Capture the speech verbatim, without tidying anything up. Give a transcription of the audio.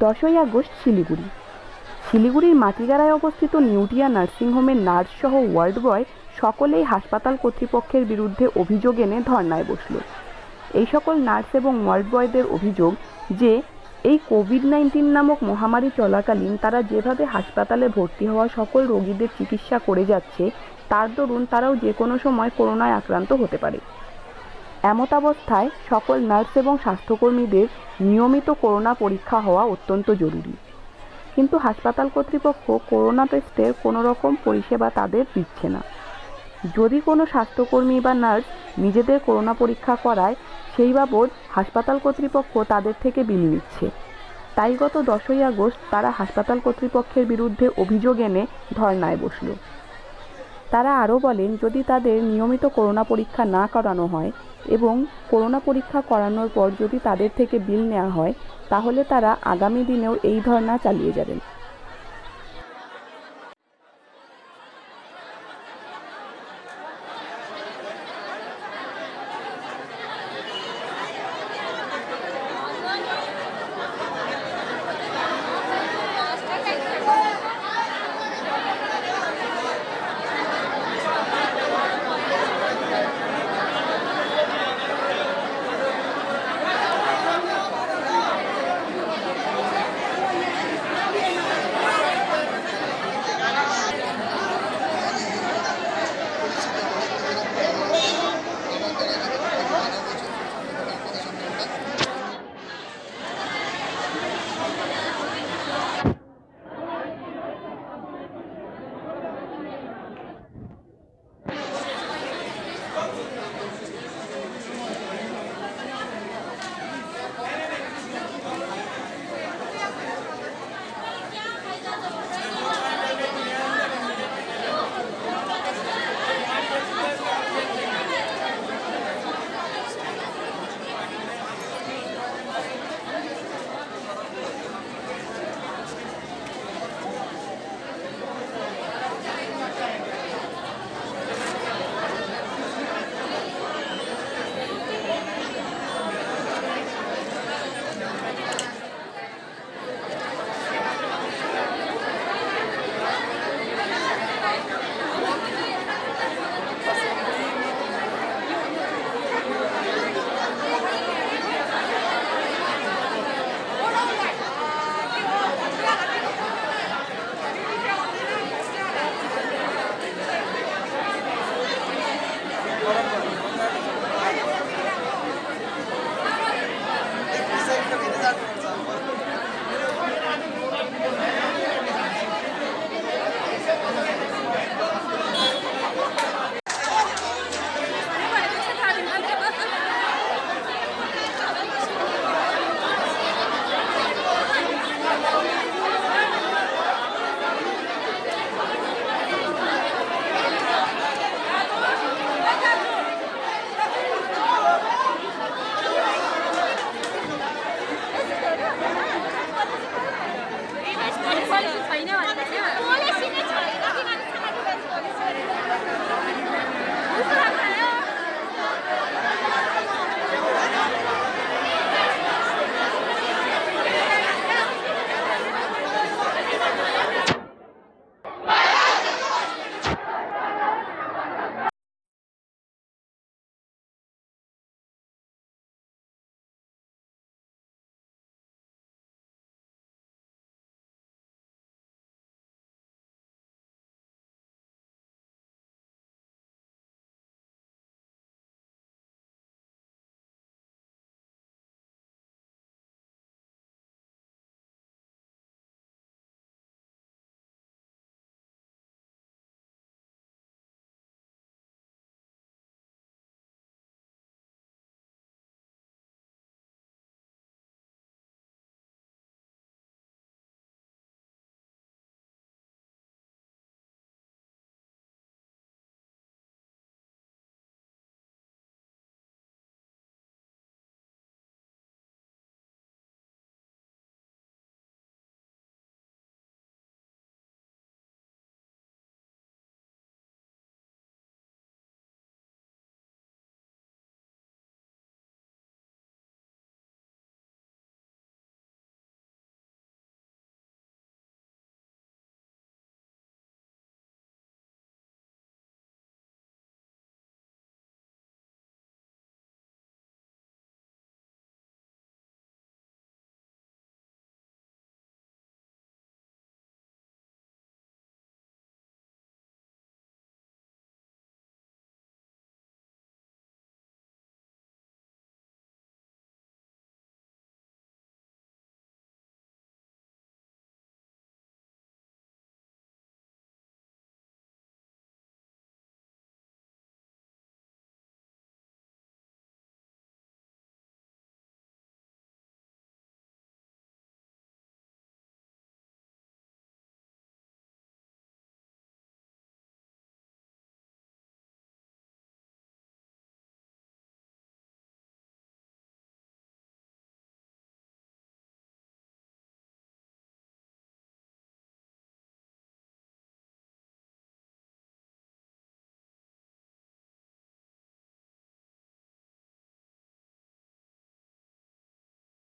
দশই আগস্ট শিলিগুড়ি। শিলিগুড়ির মাটিগাড়ায় অবস্থিত নিউটিয়া নার্সিংহোমের নার্স সহ ওয়ার্ড বয় সকলেই হাসপাতাল কর্তৃপক্ষের বিরুদ্ধে অভিযোগ এনে ধর্নায় বসল। এই সকল নার্স এবং ওয়ার্ড বয়দের অভিযোগ যে এই কোভিড নাইন্টিন নামক মহামারী চলাকালীন তারা যেভাবে হাসপাতালে ভর্তি হওয়া সকল রোগীদের চিকিৎসা করে যাচ্ছে, তার দরুন তারাও যে কোনো সময় করোনায় আক্রান্ত হতে পারে। এমতাবস্থায় সকল নার্স এবং স্বাস্থ্যকর্মীদের নিয়মিত করোনা পরীক্ষা হওয়া অত্যন্ত জরুরি। কিন্তু হাসপাতাল কর্তৃপক্ষ করোনা টেস্টের কোনো রকম পরিষেবা তাদের দিচ্ছে না। যদি কোনো স্বাস্থ্যকর্মী বা নার্স নিজেদের করোনা পরীক্ষা করায়, সেই বাবদ হাসপাতাল কর্তৃপক্ষ তাদের থেকে বিল নিচ্ছে। তাই গত দশই আগস্ট তারা হাসপাতাল কর্তৃপক্ষের বিরুদ্ধে অভিযোগ এনে ধর্নায় বসল। তারা আরও বলেন, যদি তাদের নিয়মিত করোনা পরীক্ষা না করানো হয় এবং করোনা পরীক্ষা করানোর পর যদি তাদের থেকে বিল নেওয়া হয়, তাহলে তারা আগামী দিনেও এই ধর্না চালিয়ে যাবেন। छैन